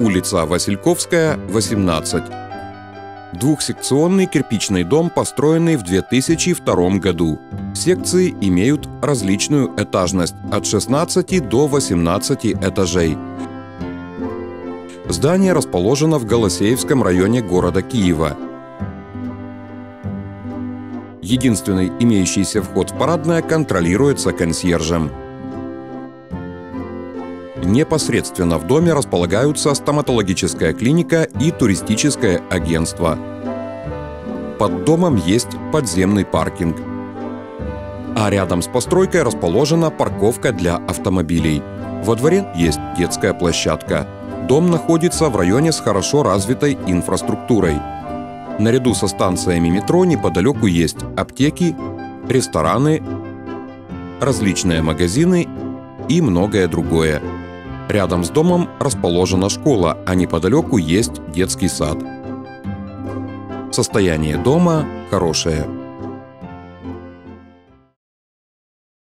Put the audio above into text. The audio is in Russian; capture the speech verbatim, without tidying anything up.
Улица Васильковская, восемнадцать. Двухсекционный кирпичный дом, построенный в две тысячи втором году. Секции имеют различную этажность от шестнадцати до восемнадцати этажей. Здание расположено в Голосеевском районе города Киева. Единственный имеющийся вход в парадное контролируется консьержем. Непосредственно в доме располагаются стоматологическая клиника и туристическое агентство. Под домом есть подземный паркинг. А рядом с постройкой расположена парковка для автомобилей. Во дворе есть детская площадка. Дом находится в районе с хорошо развитой инфраструктурой. Наряду со станциями метро неподалеку есть аптеки, рестораны, различные магазины и многое другое. Рядом с домом расположена школа, а неподалеку есть детский сад. Состояние дома хорошее.